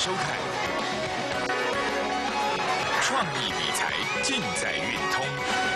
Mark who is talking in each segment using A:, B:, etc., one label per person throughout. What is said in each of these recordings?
A: 收看创意理财，尽在运通。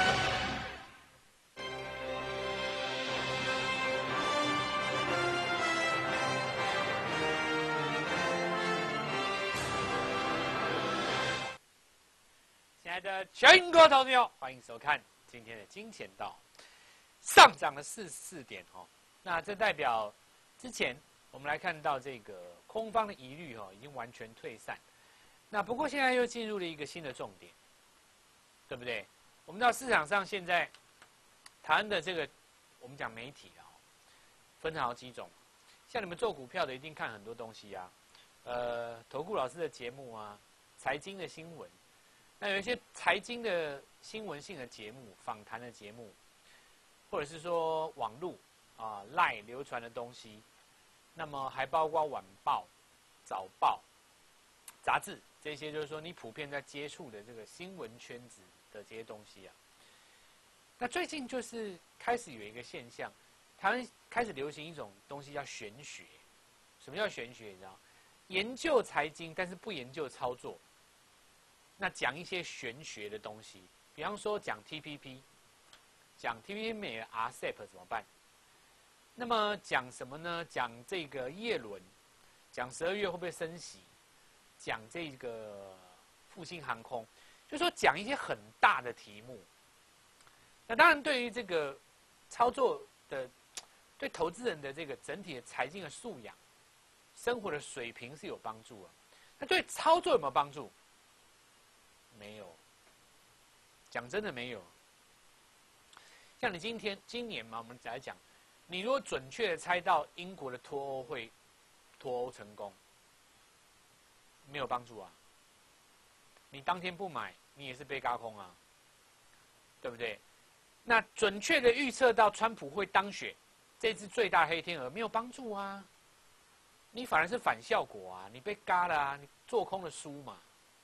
B: 亲爱的全国投资友，欢迎收看今天的金钱道，上涨了44点哦。那这代表之前我们来看到这个空方的疑虑哦，已经完全退散。那不过现在又进入了一个新的重点，对不对？我们知道市场上现在台湾的这个我们讲媒体啊，分成好几种。像你们做股票的一定看很多东西啊，投顾老师的节目啊，财经的新闻。那有一些财经的新闻性的节目、访谈的节目，或者是说网络啊、LINE 流传的东西，那么还包括晚报、早报、杂志这些，就是说你普遍在接触的这个新闻圈子的这些东西啊。那最近就是开始有一个现象，台湾开始流行一种东西叫玄学。什么叫玄学？你知道？研究财经，但是不研究操作。那讲一些玄学的东西，比方说讲 TPP， 讲 TPP 没了 RCEP 怎么办？那么讲什么呢？讲这个叶伦，讲12月会不会升息？讲这个复兴航空，就是说讲一些很大的题目。那当然，对于这个操作的，对投资人的这个整体的财经的素养、生活的水平是有帮助的。那对操作有没有帮助？没有，讲真的没有。像你今年嘛，我们来讲，你如果准确的猜到英国的脱欧会脱欧成功，没有帮助啊。你当天不买，你也是被軋空啊，对不对？那准确的预测到川普会当选，这只最大黑天鹅没有帮助啊，你反而是反效果啊，你被軋了啊，你做空了输嘛。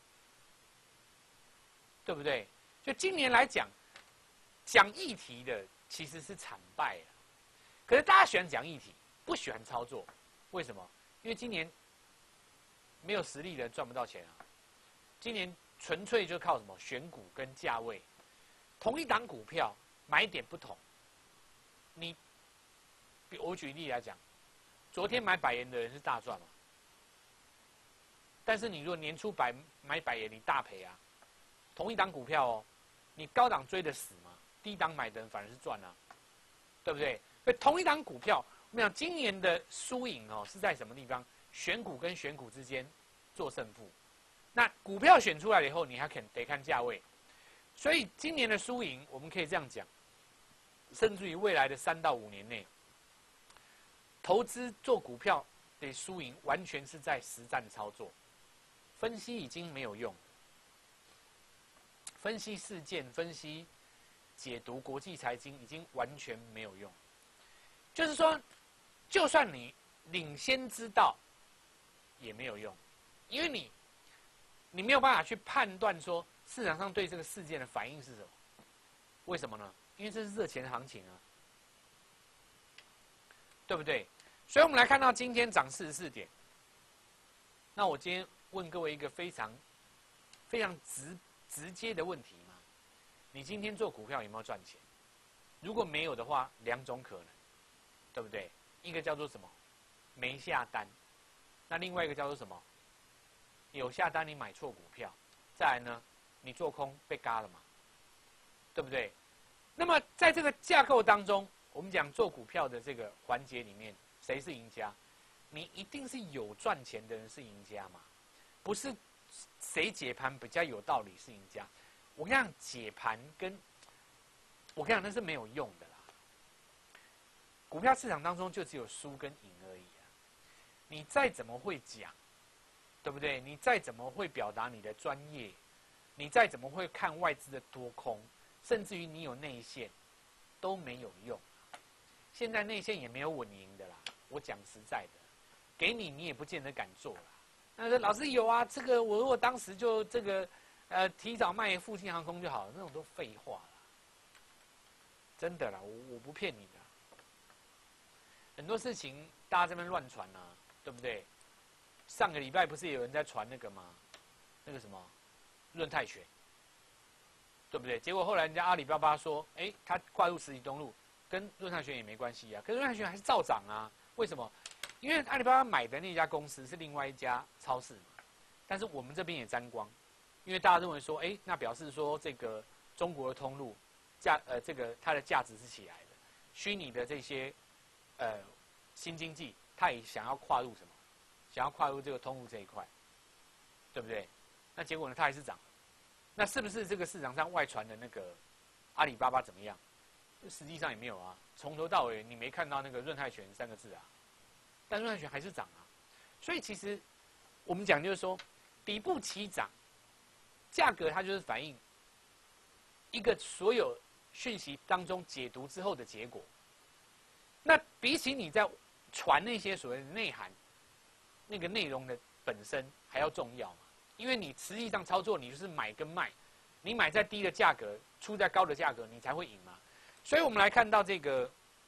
B: 对不对？就今年来讲，讲议题的其实是惨败了。可是大家喜欢讲议题，不喜欢操作，为什么？因为今年没有实力的人赚不到钱啊。今年纯粹就靠什么选股跟价位，同一档股票买点不同。我举例来讲，昨天买百元的人是大赚嘛，但是你如果年初买百元，你大赔啊。同一档股票哦，你高档追得死吗？低档买的人反而是赚啊，对不对？所以同一档股票，我们讲今年的输赢哦是在什么地方？选股跟选股之间做胜负。那股票选出来了以后，你还得看价位。所以今年的输赢，我们可以这样讲，甚至于未来的3到5年内，投资做股票的输赢完全是在实战操作，分析已经没有用。分析事件、分析解读国际财经已经完全没有用。就是说，就算你领先知道，也没有用，因为你没有办法去判断说市场上对这个事件的反应是什么。为什么呢？因为这是热钱行情啊，对不对？所以我们来看到今天涨44点。那我今天问各位一个非常直接的问题嘛，你今天做股票有没有赚钱？如果没有的话，2种可能，对不对？一个叫做什么？没下单。那另外一个叫做什么？有下单你买错股票。再来呢，你做空被軋了嘛，对不对？那么在这个架构当中，我们讲做股票的这个环节里面，谁是赢家？你一定是有赚钱的人是赢家嘛，不是谁解盘比较有道理是赢家。我跟你讲，解盘我跟你讲那是没有用的啦。股票市场当中就只有输跟赢而已啊。你再怎么会讲，对不对？你再怎么会表达你的专业，你再怎么会看外资的多空，甚至于你有内线，都没有用。现在内线也没有稳赢的啦。我讲实在的，给你也不见得敢做啦。那说老师有啊，这个我如果当时就这个提早卖复兴航空就好了，那种都废话啦。真的啦，我不骗你的。很多事情大家这边乱传啊，对不对？ 上个礼拜不是有人在传那个吗？那个什么润泰拳，对不对？结果后来人家阿里巴巴说，哎，他跨入实体通路，跟润泰拳也没关系啊，可是润泰拳还是照涨啊。为什么？因为阿里巴巴买的那家公司是另外一家超市嘛，但是我们这边也沾光，因为大家认为说，哎，那表示说这个中国的通路这个它的价值是起来的，虚拟的这些新经济，它也想要跨入什么？想要跨入这个通路这一块，对不对？那结果呢，它还是涨。那是不是这个市场上外传的那个阿里巴巴怎么样？实际上也没有啊，从头到尾你没看到那个润泰拳3个字啊，但润泰拳还是涨啊。所以其实我们讲就是说，底部起涨，价格它就是反映一个所有讯息当中解读之后的结果。那比起你在传那些所谓的内涵，那个内容的本身还要重要嘛？因为你实际上操作，你就是买跟卖，你买在低的价格，出在高的价格，你才会赢嘛。所以我们来看到这个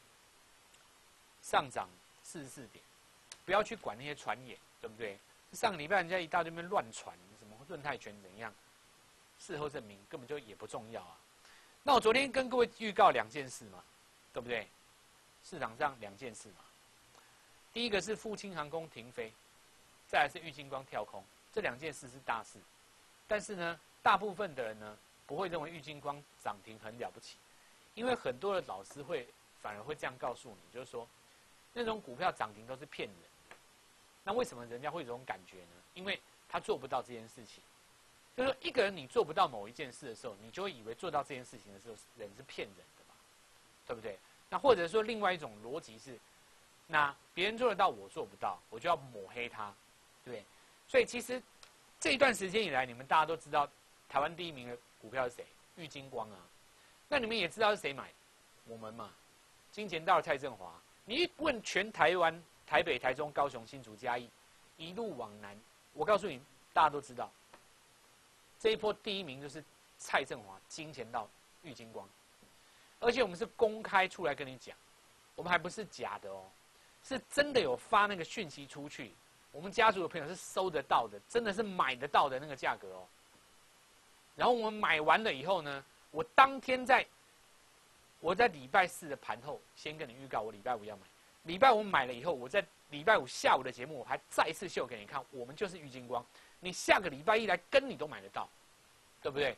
B: 上涨44点，不要去管那些传言，对不对？上个礼拜人家一大堆边乱传，什么润泰拳怎样，事后证明根本就也不重要啊。那我昨天跟各位预告2件事嘛，对不对？市场上2件事嘛，第一个是复兴航空停飞，再来是玉晶光跳空，这2件事是大事。但是呢，大部分的人呢不会认为玉晶光涨停很了不起，因为很多的老师反而会这样告诉你，就是说那种股票涨停都是骗人的。那为什么人家会有这种感觉呢？因为他做不到这件事情。就是说，一个人你做不到某一件事的时候，你就会以为做到这件事情的时候，人是骗人的嘛，对不对？那或者说另外一种逻辑是，那别人做得到，我做不到，我就要抹黑他，对不对？所以其实这一段时间以来，你们大家都知道台湾第1名的股票是谁？玉晶光啊。那你们也知道是谁买？我们嘛，金钱道的蔡振华。你一问全台湾，台北、台中、高雄、新竹、嘉义，一路往南，我告诉你，大家都知道，这一波第1名就是蔡振华，金钱道、玉晶光。而且我们是公开出来跟你讲，我们还不是假的哦，是真的有发那个讯息出去，我们家族的朋友是收得到的，真的是买得到的那个价格哦。然后我们买完了以后呢，我当天我在礼拜4的盘后先跟你预告，我礼拜5要买。礼拜5买了以后，我在礼拜5下午的节目，我还再次秀给你看，我们就是玉晶光。你下个礼拜1来跟你都买得到，对不对？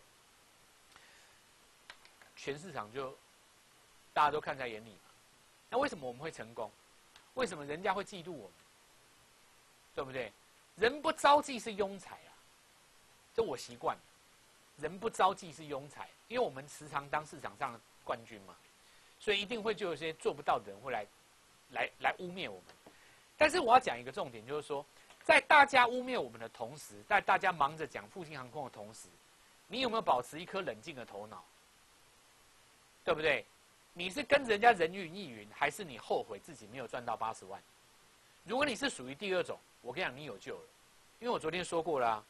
B: 全市场就大家都看在眼里嘛。那为什么我们会成功？为什么人家会嫉妒我们？对不对？人不招忌是庸才啊，这我习惯了。人不招忌是庸才，因为我们时常当市场上的冠军嘛，所以一定会就有些做不到的人会来污蔑我们。但是我要讲一个重点，就是说，在大家污蔑我们的同时，在大家忙着讲复兴航空的同时，你有没有保持一颗冷静的头脑？对不对？你是跟人家人云亦云，还是你后悔自己没有赚到80万？如果你是属于第2种，我跟你讲，你有救了，因为我昨天说过了啊。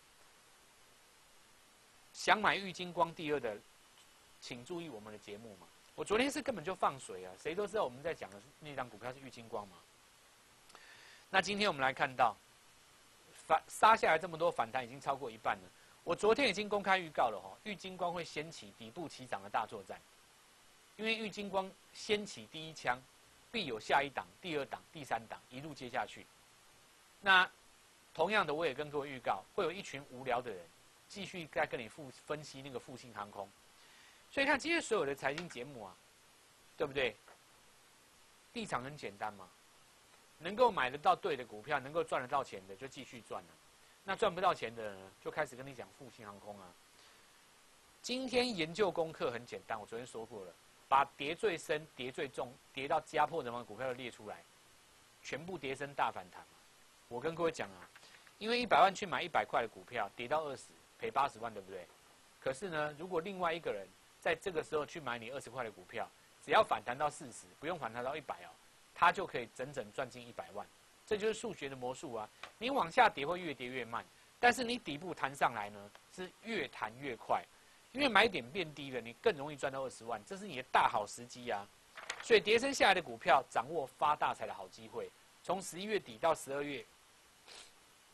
B: 想买玉晶光第2的，请注意我们的节目嘛。我昨天是根本就放水啊，谁都知道我们在讲的那张股票是玉晶光嘛。那今天我们来看到，杀下来这么多反弹，已经超过1半了。我昨天已经公开预告了玉晶光会掀起底部起涨的大作战，因为玉晶光掀起第1枪，必有下一档、第2档、第3档，一路接下去。那同样的，我也跟各位预告，会有一群无聊的人继续再跟你分析那个复兴航空。所以看今天所有的财经节目啊，对不对？立场很简单嘛，能够买得到对的股票，能够赚得到钱的就继续赚了。那赚不到钱的人呢，就开始跟你讲复兴航空啊。今天研究功课很简单，我昨天说过了，把跌最深、跌最重、跌到家破人亡的股票都列出来，全部跌升大反弹嘛。我跟各位讲啊，因为100万去买100块的股票，跌到20，赔80万，对不对？可是呢，如果另外一个人在这个时候去买你20块的股票，只要反弹到40，不用反弹到100哦，他就可以整整赚进100万。这就是数学的魔术啊！你往下跌会越跌越慢，但是你底部弹上来呢，是越弹越快，因为买点变低了，你更容易赚到20万，这是你的大好时机啊！所以跌升下来的股票，掌握发大财的好机会。从11月底到12月，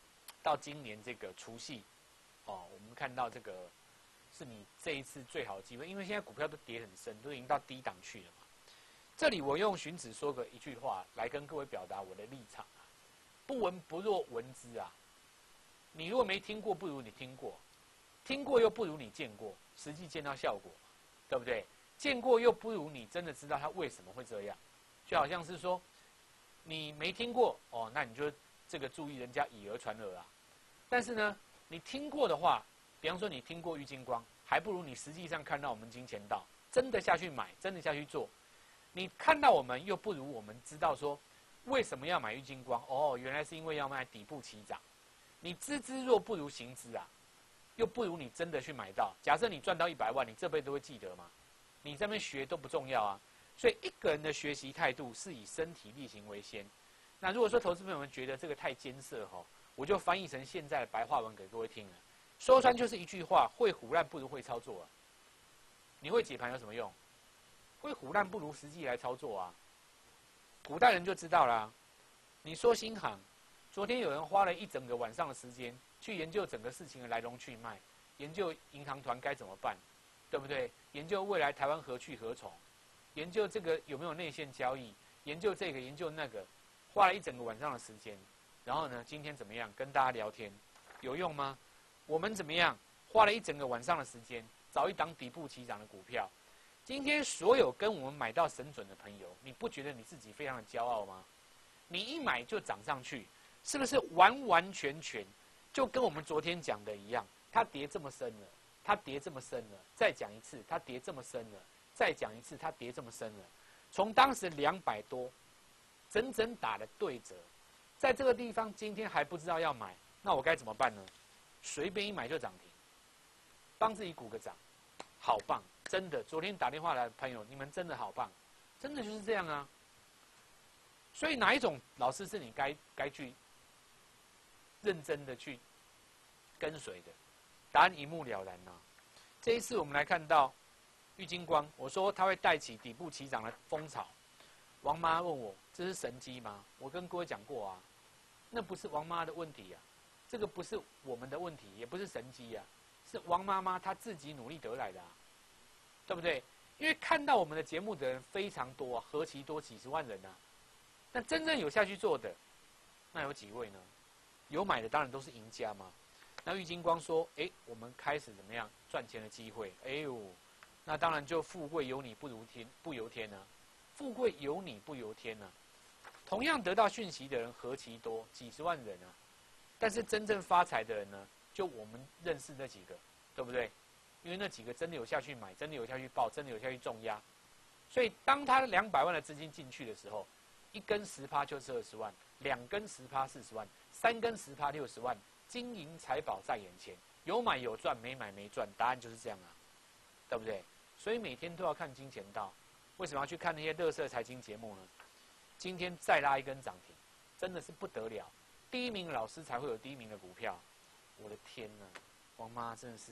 B: 到今年这个除夕，哦，我们看到这个是你这一次最好的机会，因为现在股票都跌很深，都已经到低档去了嘛。这里我用荀子说个一句话来跟各位表达我的立场啊：不闻不若闻之啊。你如果没听过，不如你听过；听过又不如你见过，实际见到效果，对不对？见过又不如你真的知道它为什么会这样。就好像是说，你没听过哦，那你就这个注意人家以讹传讹啊。但是呢，你听过的话，比方说你听过玉金光，还不如你实际上看到我们金钱道，真的下去买，真的下去做。你看到我们，又不如我们知道说为什么要买玉金光哦，原来是因为要卖底部起涨。你知之若不如行之啊，又不如你真的去买到。假设你赚到100万，你这辈子都会记得吗？你这边学都不重要啊。所以一个人的学习态度是以身体力行为先。那如果说投资朋友们觉得这个太艰涩哈，我就翻译成现在的白话文给各位听了。说穿就是一句话：会唬烂不如会操作啊。你会解盘有什么用？会唬烂不如实际来操作啊。古代人就知道啦。你说新航，昨天有人花了一整个晚上的时间去研究整个事情的来龙去脉，研究银行团该怎么办，对不对？研究未来台湾何去何从，研究这个有没有内线交易，研究这个研究那个，花了一整个晚上的时间。然后呢，今天怎么样？跟大家聊天，有用吗？我们怎么样？花了一整个晚上的时间，找一档底部起涨的股票。今天所有跟我们买到神准的朋友，你不觉得你自己非常的骄傲吗？你一买就涨上去，是不是完完全全就跟我们昨天讲的一样？它跌这么深了，它跌这么深了，再讲一次，它跌这么深了，再讲一次，它跌这么深了。从当时200多，整整打了对折。在这个地方，今天还不知道要买，那我该怎么办呢？随便一买就涨停，帮自己鼓个掌，好棒！真的，昨天打电话来的朋友，你们真的好棒，真的就是这样啊。所以哪一种老师是你该去认真的去跟随的？答案一目了然啊。这一次我们来看到玉金光，我说它会带起底部起涨的风潮。王妈问我这是神机吗？我跟各位讲过啊，那不是王妈的问题啊，这个不是我们的问题，也不是神机啊，是王妈妈她自己努力得来的啊，对不对？因为看到我们的节目的人非常多啊，何其多，几十万人啊。那真正有下去做的，那有几位呢？有买的当然都是赢家嘛。那玉金光说：“哎，我们开始怎么样赚钱的机会？哎呦，那当然就富贵由你不由天啊。富贵由你不由天啊。同样得到讯息的人何其多，几十万人啊。但是真正发财的人呢，就我们认识那几个，对不对？因为那几个真的有下去买，真的有下去报，真的有下去重压。所以当他200万的资金进去的时候，一根10%就是20万，2根10%40万，3根10%60万，金银财宝在眼前，有买有赚，没买没赚，答案就是这样啊，对不对？所以每天都要看金钱道。为什么要去看那些垃圾财经节目呢？今天再拉一根涨停，真的是不得了。第一名老师才会有第一名的股票，我的天哪！王妈真的是，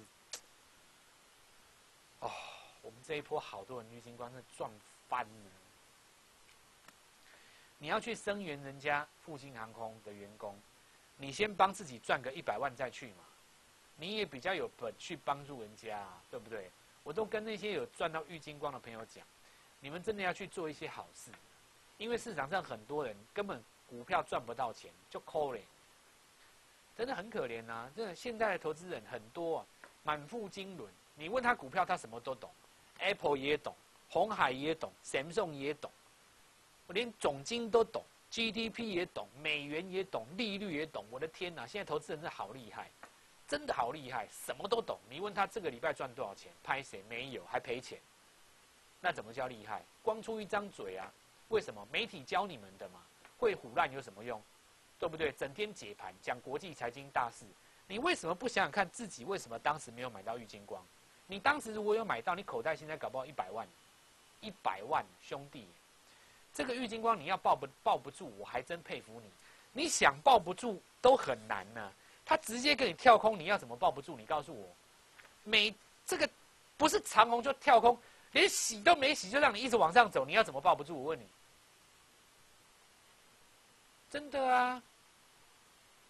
B: 哦，我们这一波好多人玉金光是赚翻了。你要去声援人家复兴航空的员工，你先帮自己赚个100万再去嘛，你也比较有本去帮助人家啊，对不对？我都跟那些有赚到玉金光的朋友讲，你们真的要去做一些好事，因为市场上很多人根本股票赚不到钱，就可怜，真的很可怜啊！真的，现在的投资人很多啊，满腹经纶，你问他股票，他什么都懂 ，Apple 也懂，鸿海也懂 ，Samsung 也懂。我连总经都懂 ，GDP 也懂，美元也懂，利率也懂。我的天哪！现在投资人真的好厉害，真的好厉害，什么都懂。你问他这个礼拜赚多少钱，拍谁没有，还赔钱，那怎么叫厉害？光出一张嘴啊！为什么？媒体教你们的嘛，会唬烂有什么用？对不对？整天解盘，讲国际财经大事，你为什么不想想看自己为什么当时没有买到玉金光？你当时如果有买到，你口袋现在搞不好100万，100万兄弟！这个玉金光你要抱不住，我还真佩服你。你想抱不住都很难呢、他直接给你跳空，你要怎么抱不住？你告诉我，这个不是长红就跳空，连洗都没洗就让你一直往上走，你要怎么抱不住？我问你，真的啊，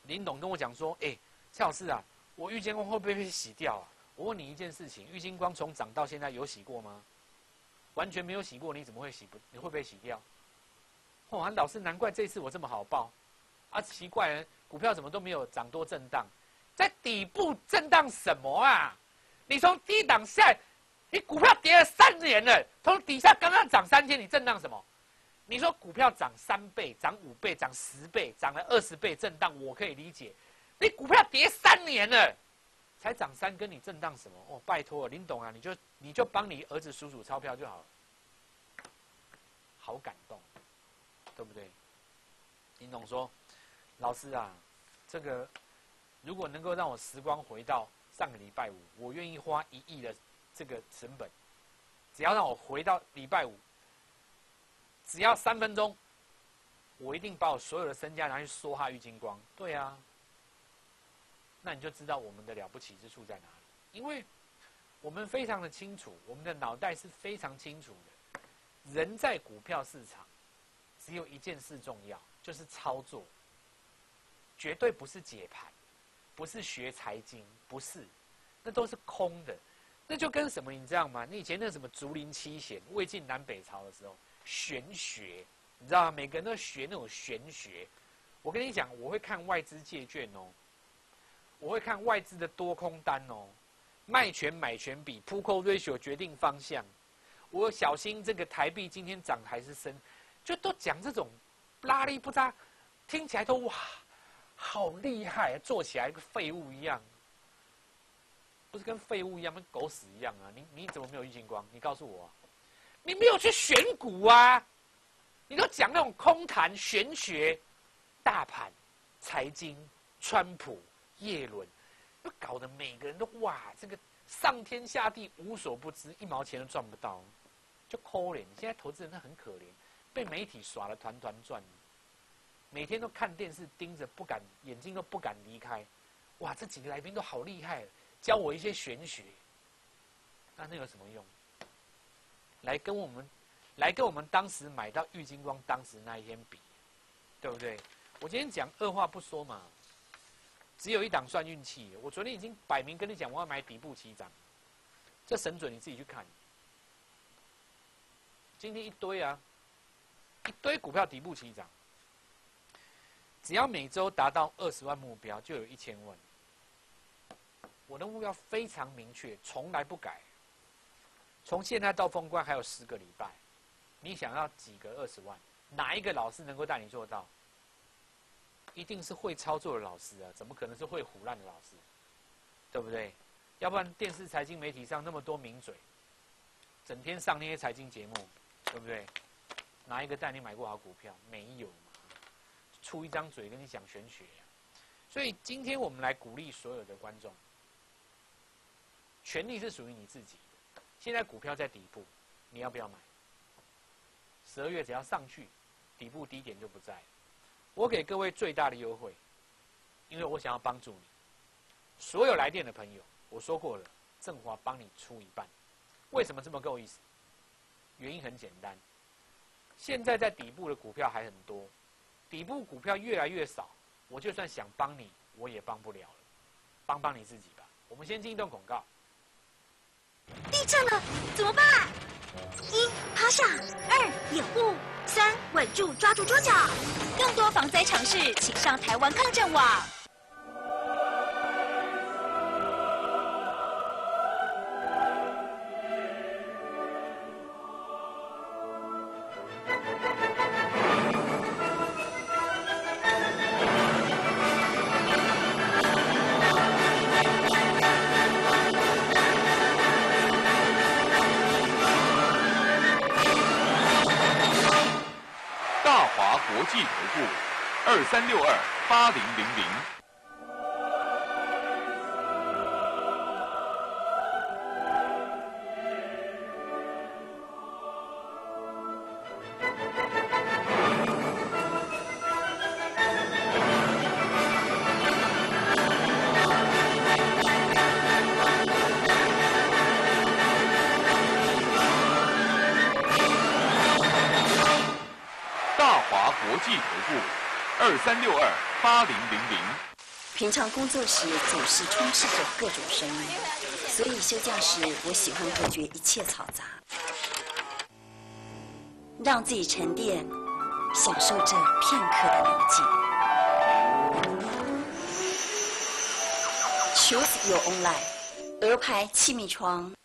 B: 林董跟我讲说，蔡老师啊，我玉金光会不会被洗掉啊？我问你一件事情，玉金光从涨到现在有洗过吗？完全没有洗过，你怎么会洗不？你会不会洗掉？哦，老师，难怪这次我这么好报，啊，奇怪了，股票怎么都没有涨多震荡，在底部震荡什么啊？你从低档下来，你股票跌了3年了，从底下刚刚涨3天，你震荡什么？你说股票涨3倍、涨5倍、涨10倍、涨了20倍震荡，我可以理解。你股票跌3年了，才涨3根，你震荡什么？哦，拜托，林董啊，你就帮你儿子数数钞票就好了。好感动，对不对？林董说：“老师啊，这个如果能够让我时光回到上个礼拜五，我愿意花1亿的这个成本，只要让我回到礼拜五。”只要3分钟，我一定把我所有的身家拿去梭哈玉金光。对啊，那你就知道我们的了不起之处在哪里。因为我们非常的清楚，我们的脑袋是非常清楚的。人在股票市场，只有一件事重要，就是操作，绝对不是解盘，不是学财经，不是，那都是空的。那就跟什么你知道吗？你以前那什么竹林七贤、魏晋南北朝的时候。玄学，你知道吗？每个人都学那种玄学。我跟你讲，我会看外资借券哦，我会看外资的多空单哦，卖权买权比 ，Put Call Ratio 决定方向。我小心这个台币今天涨还是升，就都讲这种拉力不扎，听起来都哇，好厉害，做起来跟废物一样，不是跟废物一样，跟狗屎一样啊！你怎么没有玉金光？你告诉我啊。你没有去选股啊！你都讲那种空谈玄学、大盘、财经、川普、叶伦，都搞得每个人都哇，这个上天下地无所不知，1毛钱都赚不到，就可怜。现在投资人都很可怜，被媒体耍得团团转，每天都看电视盯着，不敢眼睛都不敢离开。哇，这几个来宾都好厉害，教我一些玄学，那有什么用？来跟我们当时买到玉金光当时那一天比，对不对？我今天讲二话不说嘛，只有一档算运气。我昨天已经摆明跟你讲，我要买底部起涨，这神准你自己去看。今天一堆啊，一堆股票底部起涨，只要每周达到20万目标，就有1000万。我的目标非常明确，从来不改。从现在到封关还有10个礼拜，你想要几个20万？哪一个老师能够带你做到？一定是会操作的老师啊，怎么可能是会唬烂的老师？对不对？要不然电视财经媒体上那么多名嘴，整天上那些财经节目，对不对？哪一个带你买过好股票？没有嘛，出一张嘴跟你讲玄学啊。所以今天我们来鼓励所有的观众，权利是属于你自己。现在股票在底部，你要不要买？12月只要上去，底部低点就不在了。我给各位最大的优惠，因为我想要帮助你。所有来电的朋友，我说过了，振华帮你出一半。为什么这么够意思？原因很简单，现在在底部的股票还很多，底部股票越来越少，我就算想帮你，我也帮不了了。帮你自己吧。我们先进一段广告。
C: 地震了，怎么办？1. 趴下，2. 掩护，3. 稳住，抓住桌角。更多防灾常识，请上台湾抗震网。
A: 国际投顾23628000。国际投顾23628000。
D: 平常工作时总是充斥着各种声音，所以休假时我喜欢隔绝一切嘈杂，让自己沉淀，享受这片刻的宁静。Choose your own life， 鹅牌气密窗。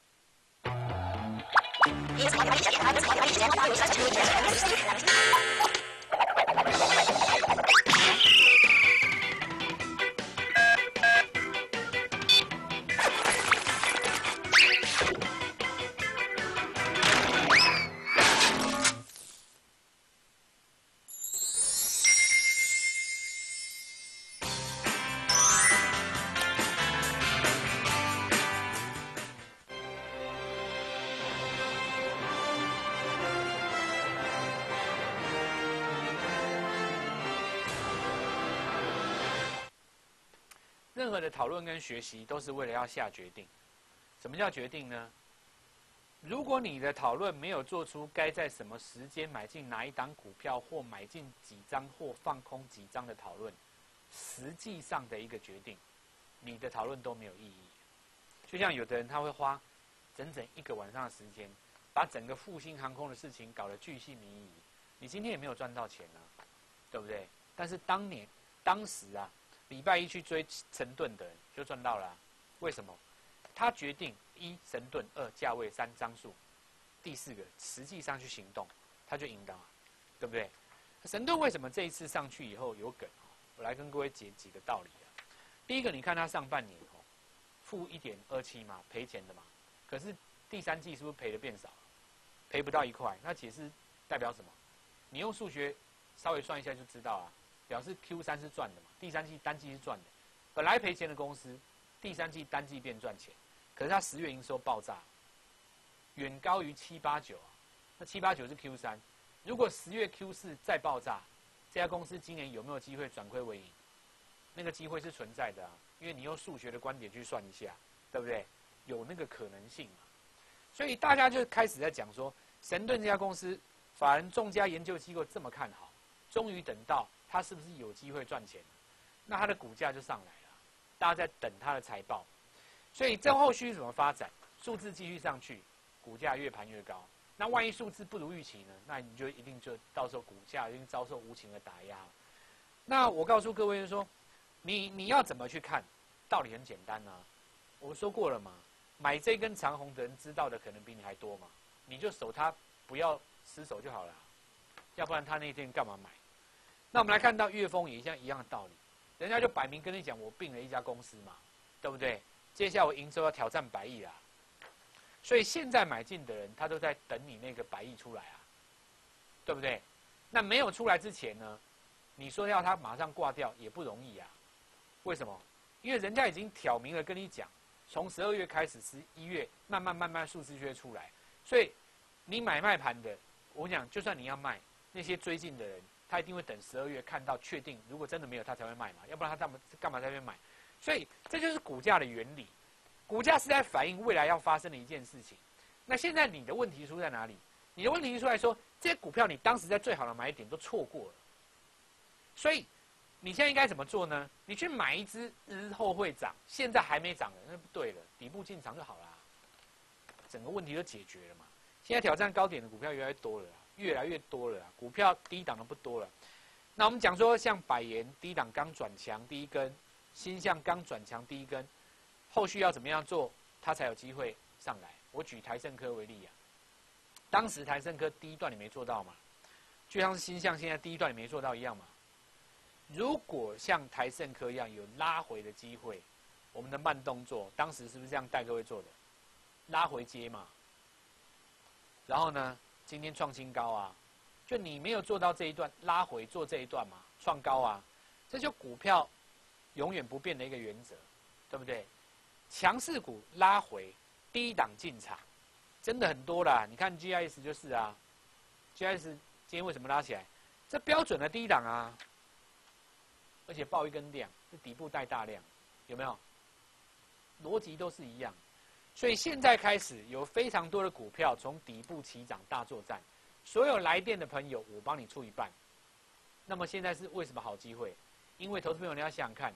B: 任何的讨论跟学习都是为了要下决定。什么叫决定呢？如果你的讨论没有做出该在什么时间买进哪一档股票，或买进几张或放空几张的讨论，实际上的一个决定，你的讨论都没有意义。就像有的人他会花整整1个晚上的时间，把整个复兴航空的事情搞得巨细靡遗，你今天也没有赚到钱啊，对不对？但是当时啊，礼拜一去追神盾的人就赚到了啊。为什么？他决定1神盾，2价位，3张数，第4个实际上去行动，他就赢到了，对不对？神盾为什么这一次上去以后有梗？我来跟各位解几个道理啊。第一个，你看它上半年负1.27嘛，赔钱的嘛。可是第3季是不是赔的变少了？赔不到1块，那解释代表什么？你用数学稍微算一下就知道啊，表示 Q3 是赚的嘛，第3季单季是赚的。本来赔钱的公司，第3季单季变赚钱，可是它10月营收爆炸，远高于789啊。那789是 Q3，如果10月 Q4 再爆炸，这家公司今年有没有机会转亏为盈？那个机会是存在的啊，因为你用数学的观点去算一下，对不对？有那个可能性嘛。所以大家就开始在讲说，神盾这家公司，法人众家研究机构这么看好，终于等到它是不是有机会赚钱，那它的股价就上来了。大家在等它的财报，所以这后续怎么发展？数字继续上去，股价越盘越高。那万一数字不如预期呢？那你就一定就到时候股价一定遭受无情的打压。那我告诉各位就是说，你要怎么去看？道理很简单啊，我说过了嘛，买这根长红的人知道的可能比你还多嘛，你就守它，不要失手就好了，要不然他那天干嘛买？那我们来看到岳峰也一样的道理，人家就摆明跟你讲，我并了一家公司嘛，对不对？接下来我营收要挑战100亿啦。所以现在买进的人，他都在等你那个100亿出来啊，对不对？那没有出来之前呢，你说要他马上挂掉也不容易啊。为什么？因为人家已经挑明了跟你讲，从12月开始，11月慢慢数字就会出来。所以你买卖盘的，我讲就算你要卖，那些追进的人，他一定会等12月看到确定，如果真的没有他才会卖嘛，要不然他干嘛在那边买？所以这就是股价的原理。股价是在反映未来要发生的一件事情。那现在你的问题出在哪里？你的问题出来说，这些股票你当时在最好的买点都错过了，所以你现在应该怎么做呢？你去买一只日后会涨，现在还没涨的，那不对了，底部进场就好了，整个问题就解决了嘛。现在挑战高点的股票越来越多了，越来越多了，股票低档的不多了。那我们讲说，像百元低档刚转强第一根，新向刚转强第一根。后续要怎么样做，它才有机会上来？我举台盛科为例啊，当时台盛科第一段你没做到嘛，就像是新向现在第一段你没做到一样嘛。如果像台盛科一样有拉回的机会，我们的慢动作，当时是不是这样带各位做的？拉回接嘛，然后呢，今天创新高啊，就你没有做到这一段，拉回做这一段嘛，创高啊，这就股票永远不变的一个原则，对不对？强势股拉回，低档进场，真的很多啦。你看 GIS 就是啊 ，GIS 今天为什么拉起来？这标准的低档啊，而且爆一根量，是底部带大量，有没有？逻辑都是一样。所以现在开始有非常多的股票从底部起涨大作战，所有来电的朋友，我帮你出一半。那么现在是为什么好机会？因为投资朋友你要想想看。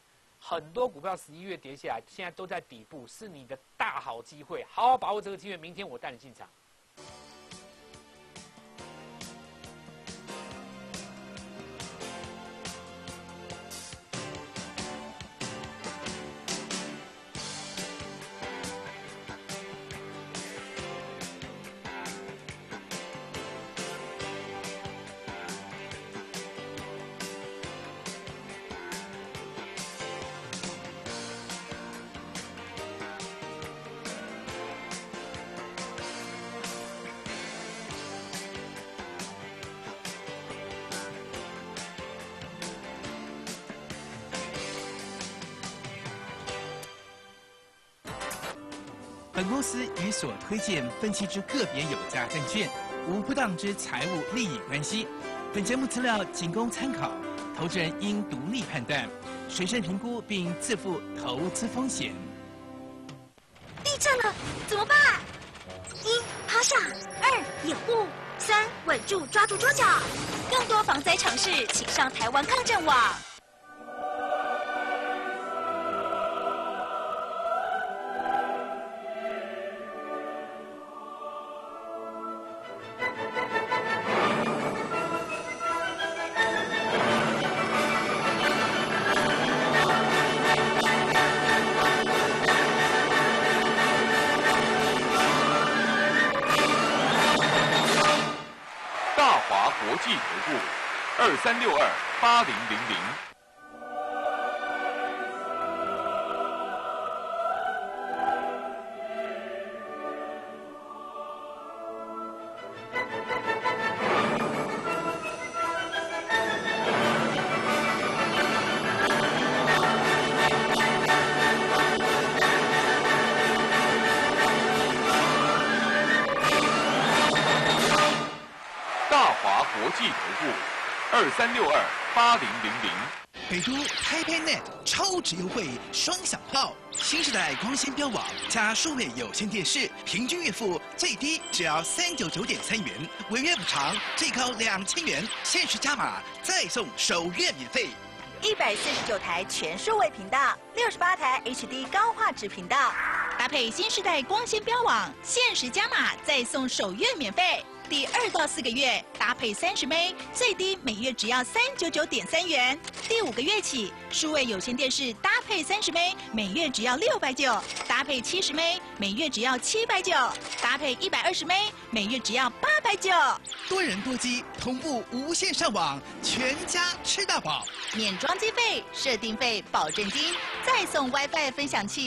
B: 很多股票11月跌下来，现在都在底部，是你的大好机会，好好把握这个机会。明天我带你进场。
E: 本公司与所推荐分析之个别有价证券无不当之财务利益关系。本节目资料仅供参考，投资人应独立判断、审慎评估并自负投资风险。
C: 地震了，怎么办？一、趴下；二、掩护；三、稳住，抓住桌角。更多防灾常识，请上台湾抗震网。
A: 大华国际投顾23628000。大华国际投顾23628000。
E: 北都 TaiPeiNet 超值优惠双响炮，新时代光纤标网加数位有线电视，平均月付最低只要399.3元，违约补偿最高2000元，限时加码再送首月免费。
F: 149台全数位频道，68台 HD 高画质频道，搭配新世代光纤标网，限时加码再送首月免费。第2到4个月搭配30枚，最低每月只要399.3元。第5个月起，数位有线电视搭配30枚，每月只要690；搭配70枚，每月只要790；搭配120枚，每月只要890。
E: 多人多机，同步无线上网，全家吃大饱。
F: 免装机费、设定费、保证金，再送 WiFi 分享器。